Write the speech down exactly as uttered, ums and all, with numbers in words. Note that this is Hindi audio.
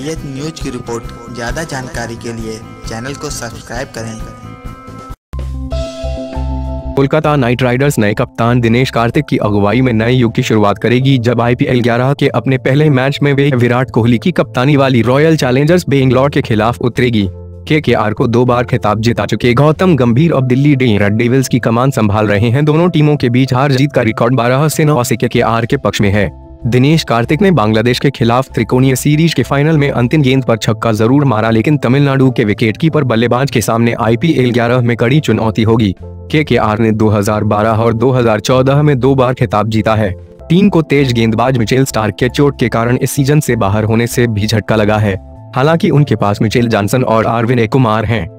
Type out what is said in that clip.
लेटेस्ट न्यूज की रिपोर्ट। ज़्यादा जानकारी के लिए चैनल को सब्सक्राइब करें। कोलकाता नाइट राइडर्स नए कप्तान दिनेश कार्तिक की अगुवाई में नए युग की शुरुआत करेगी, जब आईपीएल ग्यारह के अपने पहले मैच में वे विराट कोहली की कप्तानी वाली रॉयल चैलेंजर्स बेंगलोर के खिलाफ उतरेगी। केकेआर को दो बार खिताब जिता चुके गौतम गंभीर अब दिल्ली डेयरडेविल्स की कमान संभाल रहे हैं। दोनों टीमों के बीच हार जीत का रिकॉर्ड बारह से नौ से केकेआर के पक्ष में है। दिनेश कार्तिक ने बांग्लादेश के खिलाफ त्रिकोणीय सीरीज के फाइनल में अंतिम गेंद पर छक्का जरूर मारा, लेकिन तमिलनाडु के विकेटकीपर बल्लेबाज के सामने आईपीएल ग्यारह में कड़ी चुनौती होगी। केकेआर ने दो हज़ार बारह और दो हज़ार चौदह में दो बार खिताब जीता है। टीम को तेज गेंदबाज मिचेल स्टार्क के चोट के कारण इस सीजन से बाहर होने से भी झटका लगा है। हालांकि उनके पास मिचेल जॉनसन और विनय कुमार हैं।